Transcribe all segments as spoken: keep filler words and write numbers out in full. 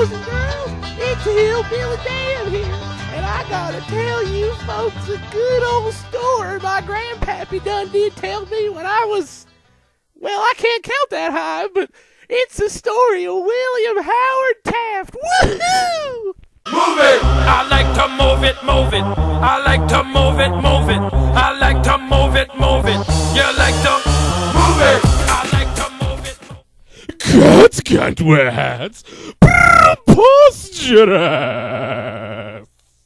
boys and girls, it's Hillbilly Dan here, and I gotta tell you folks a good old story my grandpappy done did tell me when I was, well, I can't count that high, but it's the story of William Howard Taft. Woohoo! Move it! I like to move it, move it. I like to move it, move it. I like to move it, move it. You like to move it? I like to move it. Cats can't wear hats. Preposterous!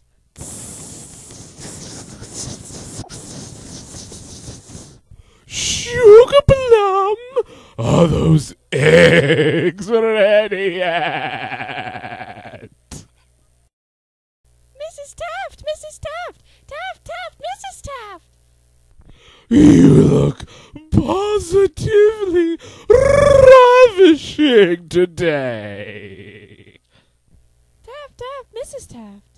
Sugar plum! Are those eggs ready yet? Missus Taft! Missus Taft! Taft! Taft! Missus Taft! You look positively ravishing today. Taft! Taft! Missus Taft!